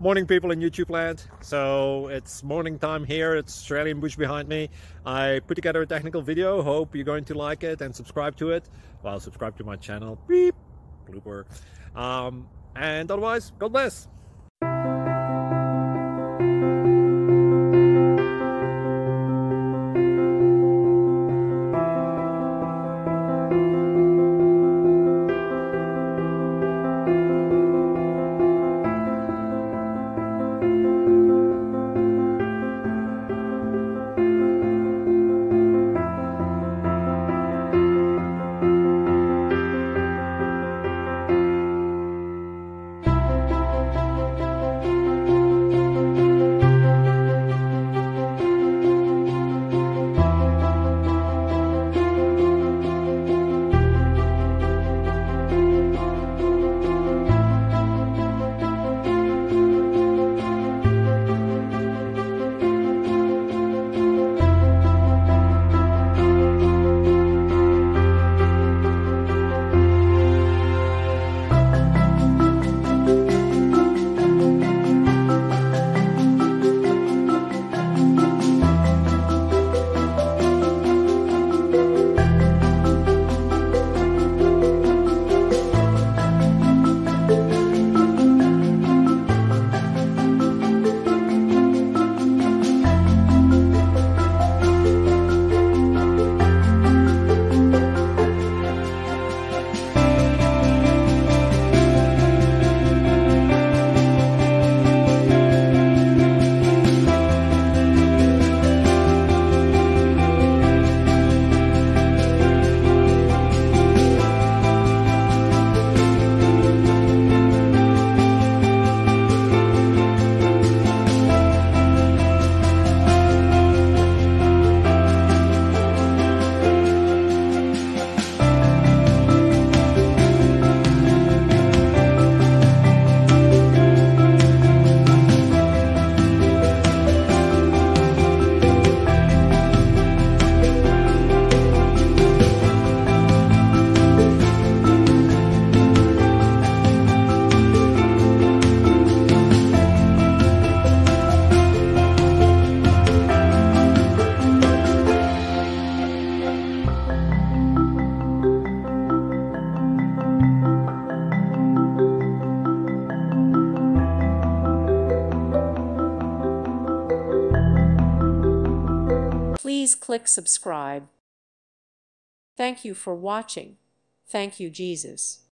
Morning, people in YouTube land. So it's morning time here. It's Australian bush behind me. I put together a technical video. Hope you're going to like it and subscribe to it. Well, subscribe to my channel. Beep. Blooper. And otherwise, God bless. Please click subscribe. Thank you for watching. Thank you, Jesus.